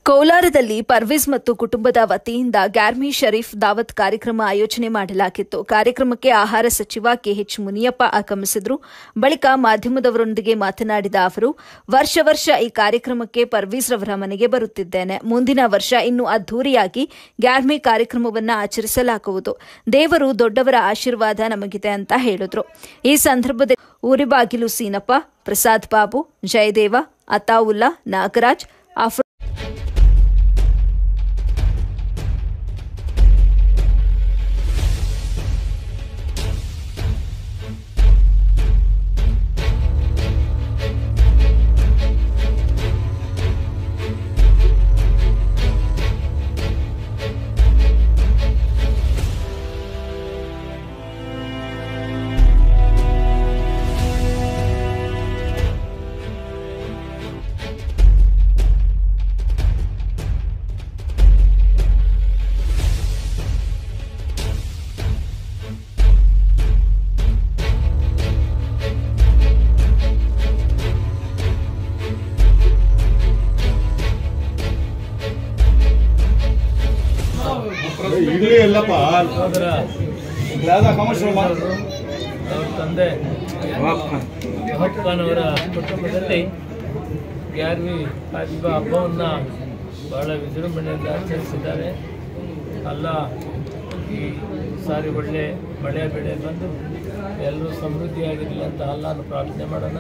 ಕೋಲಾರದಲ್ಲಿ ಪರ್ವೇಜ್ ಮತ್ತು ಕುಟುಂಬದ ವತಿಯಿಂದ ಗ್ಯಾರ್ಮಿ ಶರೀಫ್ ದಾವತ್ ಕಾರ್ಯಕ್ರಮ ಆಯೋಜನೆ ಮಾಡಲಾಗಿತ್ತು. ಕಾರ್ಯಕ್ರಮಕ್ಕೆ ಆಹಾರ ಸಚಿವ ಕೆಎಚ್ ಮುನಿಯಪ್ಪ ಆಗಮಿಸಿದರು. ಬಳಿಕ ಮಾಧ್ಯಮದವರೊಂದಿಗೆ ಮಾತನಾಡಿದ ಅವರು, ವರ್ಷ ಈ ಕಾರ್ಯಕ್ರಮಕ್ಕೆ ಪರ್ವೇಜ್ ರವರ ಮನೆಗೆ ಬರುತ್ತಿದ್ದೇನೆ. ಮುಂದಿನ ವರ್ಷ ಇನ್ನೂ ಅದ್ದೂರಿಯಾಗಿ ಗ್ಯಾರ್ಮಿ ಕಾರ್ಯಕ್ರಮವನ್ನು ಆಚರಿಸಲಾಗುವುದು. ದೇವರು ದೊಡ್ಡವರ ಆಶೀರ್ವಾದ ನಮಗಿದೆ ಅಂತ ಹೇಳಿದರು. ಈ ಸಂದರ್ಭದಲ್ಲಿ ಊರಿಬಾಗಿಲು ಸೀನಪ್ಪ, ಪ್ರಸಾದ್ ಬಾಬು, ಜಯದೇವ, ಅತಾವುಲ್ಲಾ, ನಾಗರಾಜ್, ಅವ್ರ ತಂದೆ ಅಪ್ಪನವರ ಕುಟುಂಬದಲ್ಲಿ ಗ್ಯಾರ್ಮಿ ಹಬ್ಬವನ್ನು ಬಹಳ ವಿಜೃಂಭಣೆಯಿಂದ ಆಚರಿಸಿದ್ದಾರೆ. ಅಲ್ಲ ಈ ಸಾರಿ ಒಳ್ಳೆ ಮಳೆ ಬೆಳೆ ಬಂದು ಎಲ್ಲರೂ ಸಮೃದ್ಧಿಯಾಗಿರಲಿ ಅಂತ ಅಲ್ಲಾನು ಪ್ರಾರ್ಥನೆ ಮಾಡೋಣ.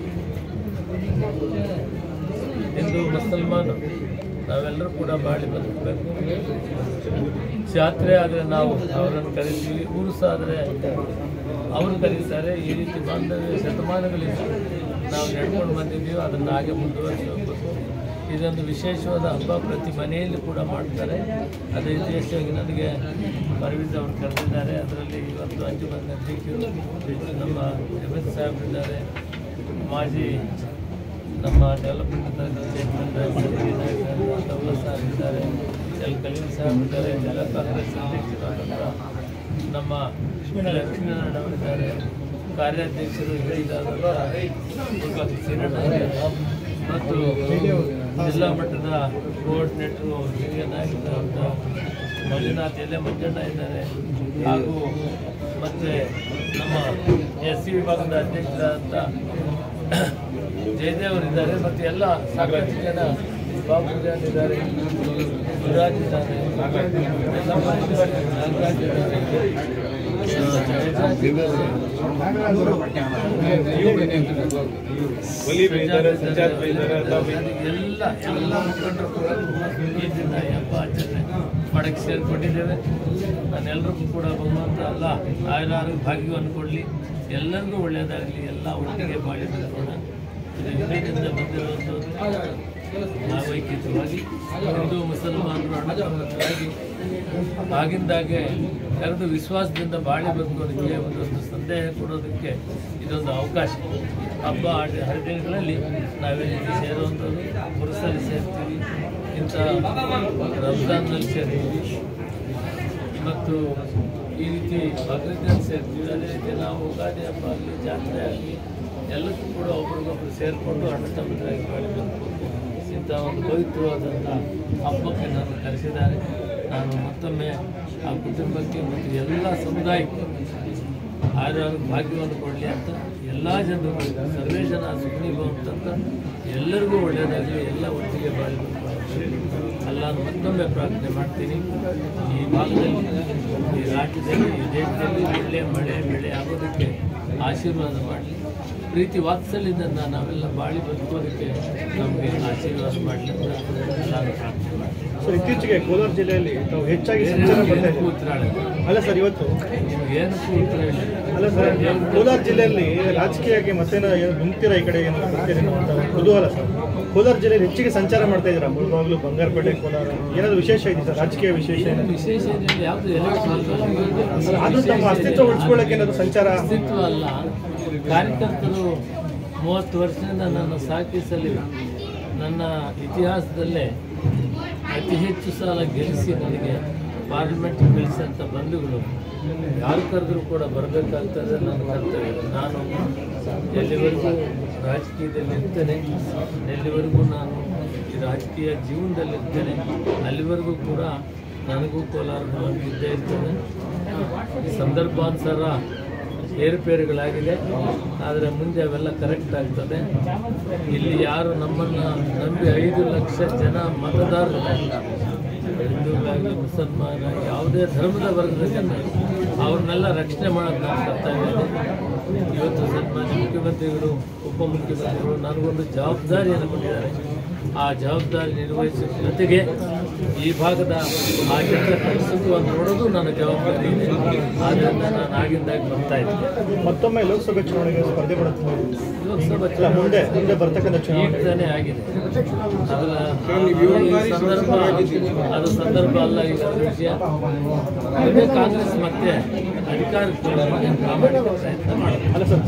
ಹಿಂದೂ ಮುಸಲ್ಮಾನು ನಾವೆಲ್ಲರೂ ಕೂಡ ಬಾಳಿ ಬದುಕಬೇಕು. ಜಾತ್ರೆ ಆದರೆ ನಾವು ಅವರನ್ನು ಕರೀತೀವಿ, ಉರುಸು ಆದರೆ ಅವರು ಕರೀತಾರೆ. ಈ ರೀತಿ ಬಾಂಧವ್ಯ ಶತಮಾನಗಳಿಂದ ನಾವು ನಡ್ಕೊಂಡು ಬಂದಿದ್ದೀವಿ. ಅದನ್ನು ಹಾಗೆ ಮುಂದುವರಿಸಬೇಕು. ಇದೊಂದು ವಿಶೇಷವಾದ ಹಬ್ಬ, ಪ್ರತಿ ಮನೆಯಲ್ಲಿ ಕೂಡ ಮಾಡ್ತಾರೆ. ಅದೇ ವಿಶೇಷವಾಗಿ ನನಗೆ ಪರ್ವೇಜ್ ಅವರು ಕರೆದಿದ್ದಾರೆ. ಅದರಲ್ಲಿ ಇವತ್ತು 5 ಮಂದಿ ಅಧ್ಯಕ್ಷರು, ನಮ್ಮ MS ಸಾಹೇಬರಿದ್ದಾರೆ, ಮಾಜಿ ನಮ್ಮ ಡೆವಲಪ್ಮೆಂಟ್ ಚೇರ್ಮನ್ ಸಾಹೇಬ್ ಇದ್ದಾರೆ, ಕಲೀಂ ಸಾಹೇಬ್ ಇದ್ದಾರೆ, ಜಿಲ್ಲಾ ಕಾಂಗ್ರೆಸ್ ಅಧ್ಯಕ್ಷರಾದಂಥ ನಮ್ಮ ಲಕ್ಷ್ಮೀನಾರಾಯಣ ಅವರಿದ್ದಾರೆ, ಕಾರ್ಯಾಧ್ಯಕ್ಷರು ಹೇಳಿದಾದಂಥ ಮತ್ತು ಜಿಲ್ಲಾ ಮಟ್ಟದ ಕೋಆರ್ಡಿನೇಟರು ಹಿರಿಯನಾಗಿದ್ದಂಥ ಮಂಜುನಾಥ್ ಮಂಜಣ್ಣ ಇದ್ದಾರೆ, ಹಾಗೂ ಮತ್ತು ನಮ್ಮ SC ವಿಭಾಗದ ಅಧ್ಯಕ್ಷರಾದಂಥ ಜಯದೇವರಿದ್ದಾರೆ, ಮತ್ತು ಎಲ್ಲ ಸಾಕಷ್ಟು ಜನ ಬಾಬು ಜಾನ್ ಇದ್ದಾರೆ, ಗುರುರಾಜ್ ಇದ್ದಾರೆ, ಎಲ್ಲ ಮುಖಂಡರು ಕೂಡ ಈ ದಿನ ಹಬ್ಬ ಆಚರಣೆ ಮಾಡೋಕ್ಕೆ ಸೇರಿಕೊಂಡಿದ್ದೇವೆ. ನಾನೆಲ್ಲರಿಗೂ ಕೂಡ ಭಗವಂತ ಅಲ್ಲ ಆಯುರಾರು ಭಾಗ್ಯವನ್ನು ಕೊಡಲಿ, ಎಲ್ಲರಿಗೂ ಒಳ್ಳೆಯದಾಗಲಿ, ಎಲ್ಲ ಒಟ್ಟಿಗೆ ಬಾಳಿ ಬರೋಣ. ಇದು ವಿವೇಕದಿಂದ ಬಂದಿರುವಂಥದ್ದು. ಭಾವೈಕ್ಯವಾಗಿ ಹಿಂದೂ ಮುಸಲ್ಮಾನರು ಅಣ್ಣತಮ್ಮರಾಗಿ ಆಗಿಂದಾಗೆ ಕರೆದು ವಿಶ್ವಾಸದಿಂದ ಬಾಳಿ ಬದುಕೋದಕ್ಕೆ ಒಂದೊಂದು ಸಂದೇಹ ಕೊಡೋದಕ್ಕೆ ಇದೊಂದು ಅವಕಾಶ. ಹಬ್ಬ ಹರಿದಿನಗಳಲ್ಲಿ ನಾವೇನು ಸೇರುವಂಥದ್ದು, ಪುರುಷರಲ್ಲಿ ಸೇರ್ತೀವಿ, ಇಂಥ ರಂಜಾನ್ನಲ್ಲಿ ಸೇರ್ತೀವಿ, ಮತ್ತು ಈ ರೀತಿ ಬಕ್ರೀದ್ನಲ್ಲಿ ಸೇರ್ತೀವಿ. ಅದೇ ರೀತಿ ನಾವು ಯುಗಾದಿ ಹಬ್ಬ ಆಗಲಿ, ಜಾತ್ರೆ ಆಗಲಿ, ಎಲ್ಲಕ್ಕೂ ಕೂಡ ಒಬ್ರಿಗೊಬ್ಬರು ಸೇರಿಕೊಂಡು ಅಣ್ಣ ತಮ್ಮರಾಗಿ ಬಾಳಬೇಕು. ಇಂಥ ಒಂದು ಪವಿತ್ರವಾದಂಥ ಹಬ್ಬಕ್ಕೆ ನಾನು ಕರೆಸಿದ್ದಾರೆ. ನಾನು ಮತ್ತೊಮ್ಮೆ ಆ ಕುಟುಂಬಕ್ಕೆ ಮತ್ತು ಎಲ್ಲ ಸಮುದಾಯಕ್ಕೆ ಆರೋಗ್ಯ ಭಾಗ್ಯವನ್ನು ಕೊಡಲಿ ಅಂತ ಎಲ್ಲ ಜನರು, ಸರ್ವೇ ಜನ ಸುಖೀಭವಂತ, ಎಲ್ಲರಿಗೂ ಒಳ್ಳೆಯದಾಗಲಿ, ಎಲ್ಲ ಒಟ್ಟಿಗೆ ಬಾಳಬೇಕು ಅಲ್ಲಾನು ಮತ್ತೊಮ್ಮೆ ಪ್ರಾರ್ಥನೆ ಮಾಡ್ತೀನಿ. ಈ ಭಾಗದಲ್ಲಿ, ಈ ರಾಜ್ಯದಲ್ಲಿ, ಈ ದೇಶದಲ್ಲಿ ಒಳ್ಳೆಯ ಮಳೆ ಬೆಳೆ ಆಗೋದಕ್ಕೆ ಆಶೀರ್ವಾದ ಮಾಡಲಿ. ಪ್ರೀತಿ ವಾತ್ಸಲ್ಯದಿಂದ ನಾವೆಲ್ಲ ಬಾಳಿ ಬದುಕೋದಕ್ಕೆ ನಮಗೆ ಆಶೀರ್ವಾದ ಮಾಡಲಿ ಅಂತ ನಾನು ಪ್ರಾರ್ಥನೆ ಮಾಡ್ತೀನಿ. ಸರ್, ಇತ್ತೀಚೆಗೆ ಕೋಲಾರ ಜಿಲ್ಲೆಯಲ್ಲಿ ತಾವು ಹೆಚ್ಚಾಗಿ ಉತ್ತರಾಳ ಅಲ್ಲ ಸರ್, ಇವತ್ತು ಏನಕ್ಕೂ ಉತ್ತರ ಇಲ್ಲ. ಅಲ್ಲ ಸರ್, ಕೋಲಾರ ಜಿಲ್ಲೆಯಲ್ಲಿ ರಾಜಕೀಯವಾಗಿ ಮತ್ತೇನೋ ನುಗ್ತೀರಾ ಈ ಕಡೆ ಏನೋ ಬರ್ತೀರೇನೋ ಅಂತ ಕುತೂಹಲ ಸರ್. ಕೋಲಾರ ಜಿಲ್ಲೆಯಲ್ಲಿ ಹೆಚ್ಚಿಗೆ ಸಂಚಾರ ಮಾಡ್ತಾ ಇದ್ದೀರಾ? ಮುಳಬಾಗಿಲು, ಬಂಗಾರಪೇಟೆ, ಕೋಲಾರ ಏನಾದರೂ ವಿಶೇಷ ಇದೆ ಸರ್? ರಾಜಕೀಯ ವಿಶೇಷ ವಿಶೇಷ ಏನಿಲ್ಲ. ಯಾವುದು ಎಲೆಕ್ಷನ್ ಆದರೂ ತಮ್ಮ ಅಸ್ತಿತ್ವ ಉಳಿಸ್ಕೊಳ್ಳೋಕೆ ಏನಾದರೂ ಸಂಚಾರ? ಅಸ್ತಿತ್ವ ಅಲ್ಲ, ಕಾರ್ಯಕರ್ತರು 30 ವರ್ಷದಿಂದ ನನ್ನ ಸಾಕಿಸಲಿ ನನ್ನ ಇತಿಹಾಸದಲ್ಲೇ ಅತಿ ಹೆಚ್ಚು ಸಲ ಗೆಲ್ಲಿಸಿ ನನಗೆ ಪಾರ್ಲಿಮೆಂಟ್ ಕಳಿಸಂಥ ಬಂಧುಗಳು ಯಾರು ಕರೆದರೂ ಕೂಡ ಬರಬೇಕಾಗ್ತದೆ. ನನ್ನ ಕರ್ತವ್ಯ. ನಾನು ಎಲ್ಲಿವರೆಗೂ ರಾಜಕೀಯದಲ್ಲಿ ಇರ್ತೇನೆ, ಎಲ್ಲಿವರೆಗೂ ನಾನು ರಾಜಕೀಯ ಜೀವನದಲ್ಲಿರ್ತೇನೆ ಅಲ್ಲಿವರೆಗೂ ಕೂಡ ನನಗೂ ಕೋಲಾರ ಇದ್ದೇ ಇರ್ತದೆ. ಸಂದರ್ಭಾನುಸಾರ ಏರುಪೇರುಗಳಾಗಿದೆ, ಆದರೆ ಮುಂದೆ ಅವೆಲ್ಲ ಕರೆಕ್ಟ್ ಆಗ್ತದೆ. ಇಲ್ಲಿ ಯಾರು ನಮ್ಮನ್ನು ನಂಬಿ 5 ಲಕ್ಷ ಜನ ಮತದಾರರಿದ್ದಾರೆ, ಹಿಂದೂಗಳಾಗಲಿ ಮುಸಲ್ಮಾನ ಯಾವುದೇ ಧರ್ಮದ ವರ್ಗದ ಜನ, ಅವ್ರನ್ನೆಲ್ಲ ರಕ್ಷಣೆ ಮಾಡೋದು ನಾನು ಕರ್ತವ್ಯ ಇದೆ. ಇವತ್ತು ಸನ್ಮಾನ್ಯ ಮುಖ್ಯಮಂತ್ರಿಗಳು, ಉಪಮುಖ್ಯಮಂತ್ರಿಗಳು ನನಗೊಂದು ಜವಾಬ್ದಾರಿಯನ್ನು ಕೊಟ್ಟಿದ್ದಾರೆ. ಆ ಜವಾಬ್ದಾರಿ ನಿರ್ವಹಿಸುವ ಜೊತೆಗೆ ಈ ಭಾಗದ ಆ ಜನರ ಕನಸುಗಳನ್ನು ನೋಡೋದು ನನ್ನ ಜವಾಬ್ದಾರಿ ಇದೆ. ಆದ್ದರಿಂದ ನಾನು ಆಗಿಂದಾಗಿ ಬರ್ತಾ ಇದ್ದೀನಿ. ಮತ್ತೊಮ್ಮೆ ಲೋಕಸಭೆ ಚುನಾವಣೆಗೆ ಸ್ಪರ್ಧೆ ಮಾಡುತ್ತೆ. ಲೋಕಸಭಾ ಮುಂದೆ ಬರ್ತಕ್ಕಂಥ ಚುನಾವಣೆ ಈಗಲೇ ಆಗಿದೆ. ಅದು ಸಂದರ್ಭ ಅಲ್ಲ. ಈಗ ವಿಷಯ ಮುಂದೆ ಕಾಂಗ್ರೆಸ್ ಮತ್ತೆ ಅಧಿಕಾರಕ್ಕೆ ಪ್ರಾಮಾಣಿಕ ಪ್ರಯತ್ನ ಮಾಡುತ್ತೆ. ಅಲ್ಲ ಸರ್,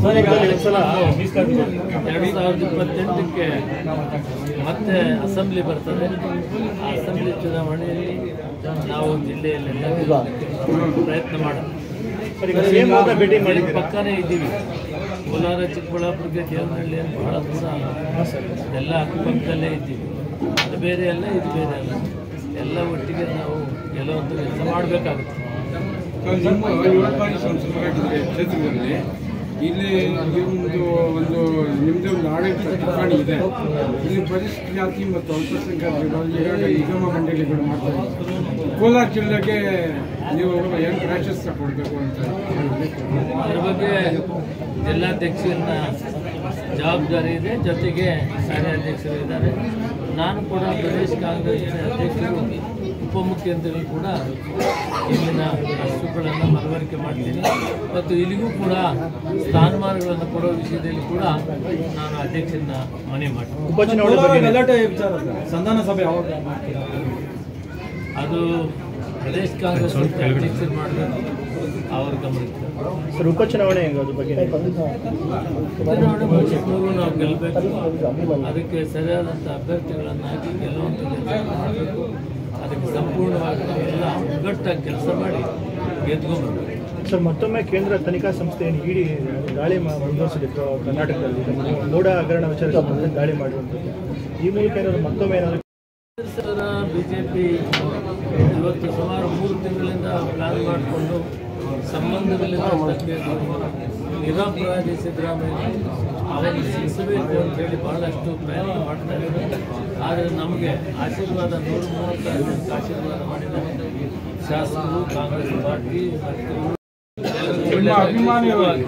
2028ಕ್ಕೆ ಮತ್ತೆ ಅಸೆಂಬ್ಲಿ ಬರ್ತದೆ. ಆ ಅಸೆಂಬ್ಲಿ ಚುನಾವಣೆಯಲ್ಲಿ ನಾವು ಜಿಲ್ಲೆಯಲ್ಲೆಲ್ಲ ಪ್ರಯತ್ನ ಮಾಡೋಣ. ಭೇಟಿ ಮಾಡಿ ಪಕ್ಕನೇ ಇದ್ದೀವಿ. ಕೋಲಾರ, ಚಿಕ್ಕಬಳ್ಳಾಪುರಕ್ಕೆ ದೇವನಹಳ್ಳಿ ಅಂತ ಬಹಳ ದೂರ ಅಲ್ಲ, ಎಲ್ಲ ಅಕ್ಕಪಕ್ಕದಲ್ಲೇ ಇದ್ದೀವಿ. ಅದು ಬೇರೆ ಅಲ್ಲ, ಇದು ಬೇರೆ ಅಲ್ಲ, ಎಲ್ಲ ಒಟ್ಟಿಗೆ ನಾವು ಕೆಲವೊಂದು ಕೆಲಸ ಮಾಡಬೇಕಾಗುತ್ತೆ. ನಿಮ್ಮ 7 ಬಾರಿ ಸಂಸದರಾಗಿದ್ದರೆ ಕ್ಷೇತ್ರದಲ್ಲಿ ಇಲ್ಲಿ ಒಂದು ನಿಮ್ಮದೇ ಒಂದು ಆಡಳಿತ ಠಿಕಾಣಿ ಇದೆ. ಇಲ್ಲಿ ಪರಿಶಿಷ್ಟ ಜಾತಿ ಮತ್ತು ಅಲ್ಪಸಂಖ್ಯಾತರು ಈಗಾಗಲೇ ನಿಗಮ ಮಂಡಳಿಗಳು ಮಾಡ್ತಾ ಇದ್ದಾರೆ. ಕೋಲಾರ ಜಿಲ್ಲೆಗೆ ನೀವು ಏನು ಪ್ರಾಶಸ್ತ್ಯ ಕೊಡಬೇಕು ಅಂತ ಅದ್ರ ಬಗ್ಗೆ ಜಿಲ್ಲಾಧ್ಯಕ್ಷರನ್ನ ಜವಾಬ್ದಾರಿ ಇದೆ, ಜೊತೆಗೆ ಕಾರ್ಯಾಧ್ಯಕ್ಷರು ಇದ್ದಾರೆ. ನಾನು ಕೂಡ ಪ್ರದೇಶ ಕಾಂಗ್ರೆಸ್ ಅಧ್ಯಕ್ಷರು, ಉಪಮುಖ್ಯಮಂತ್ರಿಗಳು ಕೂಡ ಇಲ್ಲಿನ ಹಸುಗಳನ್ನು ಮನವರಿಕೆ ಮಾಡ್ತೀನಿ ಮತ್ತು ಇಲ್ಲಿಗೂ ಕೂಡ ಸ್ಥಾನಮಾನಗಳನ್ನು ಕೊಡೋ ವಿಷಯದಲ್ಲಿ ಕೂಡ ನಾನು ಅಧ್ಯಕ್ಷರನ್ನ ಮನವಿ ಮಾಡ್ತೀನಿ. ಉಪಚುನಾವಣೆ ಸಂಧಾನ ಸಭೆ ಅದು ಪ್ರದೇಶ ಕಾಂಗ್ರೆಸ್ ಅಧ್ಯಕ್ಷರು ಮಾಡಬೇಕು, ಅವ್ರ ಗಮನಕ್ಕೆ. ಸರ್, ಉಪಚುನಾವಣೆ ಹೆಂಗೆ ಅದ್ರ ಬಗ್ಗೆ? ಚುನಾವಣೆ ಮುಗಿಸಿದ್ರು ನಾವು ಗೆಲ್ಲಬೇಕು. ಅದಕ್ಕೆ ಸರಿಯಾದಂಥ ಅಭ್ಯರ್ಥಿಗಳನ್ನು ಹಾಕಿ ಗೆಲ್ಲುವಂಥ ಕೆಲಸ ಮಾಡಬೇಕು. ಅದಕ್ಕೆ ಸಂಪೂರ್ಣವಾಗಿ ನಾವೆಲ್ಲ ಒಗ್ಗಟ್ಟಾಗಿ ಕೆಲಸ ಮಾಡಿ ಗೆದ್ಕೊಂಡ್ಬರ್ಬೇಕು. ಸರ್, ಮತ್ತೊಮ್ಮೆ ಕೇಂದ್ರ ತನಿಖಾ ಸಂಸ್ಥೆಯನ್ನು ಇಡಿ ದಾಳಿ ಮುಂದುವರಿಸಿದ್ರು ಕರ್ನಾಟಕದಲ್ಲಿ. ಮೋಡ ಹಗರಣ ವಿಚಾರ ದಾಳಿ ಮಾಡುವಂಥದ್ದು. ಈ ಮೂಲಕ ಏನಾದರೂ ಮತ್ತೊಮ್ಮೆ ಏನಾದರೂ ಬಿಜೆಪಿ ಇವತ್ತು ಸುಮಾರು 3 ತಿಂಗಳಿಂದ ಪ್ಲಾನ್ ಮಾಡಿಕೊಂಡು ಸಂಬಂಧಗಳಿಂದ ನಿರಪರಾಧಿ ಸಿದ್ದರಾಮಯ್ಯ ಅವರಿಗೆ ಶಿಕ್ಷಬೇಕು ಅಂತೇಳಿ ಬಹಳಷ್ಟು ಪ್ರಯತ್ನ ಮಾಡ್ತಾ ಇದ್ದಾರೆ. ಆದರೆ ನಮಗೆ ಆಶೀರ್ವಾದ 130 ಆಶೀರ್ವಾದ ಮಾಡಿದ್ದಾರೆ ಶಾಸಕರು, ಕಾಂಗ್ರೆಸ್ ಪಾರ್ಟಿ ಮತ್ತು ಅಭಿಮಾನಿಯಾಗಿ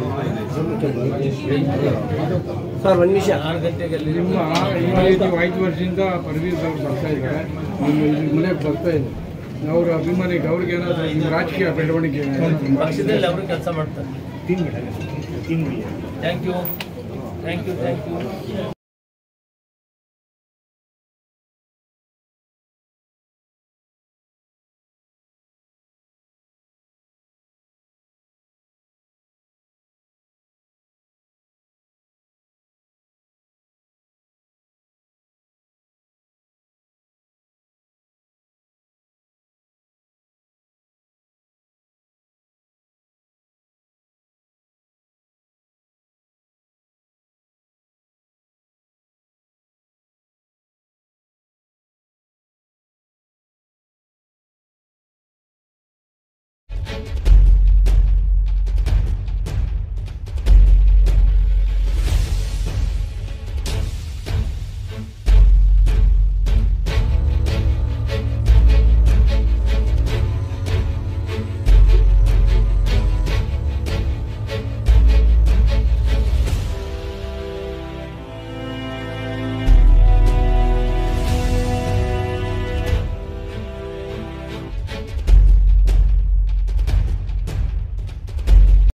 ಸರ್ 1 ನಿಮಿಷ 6 ಗಂಟೆಗೆ ನಿಮ್ಮ ನೀವು 5 ವರ್ಷದಿಂದ ಪರವೀರ್ ಅವರು ಬರ್ತಾ ಇದ್ದಾರೆ, ನಿಮ್ಮ ಇಲ್ಲಿ ಮನೆಗೆ ಬರ್ತಾ ಇದೆ. ಅವರ ಅಭಿಮಾನಿಗೆ ಅವ್ರಿಗೆ ಏನಾದರೂ ನಿಮ್ಮ ರಾಜಕೀಯ ಬೆಳವಣಿಗೆ ಪಕ್ಷದಲ್ಲಿ ಅವರು ಕೆಲಸ ಮಾಡ್ತಾರೆ. ತಿಂಗಳು ಥ್ಯಾಂಕ್ ಯು.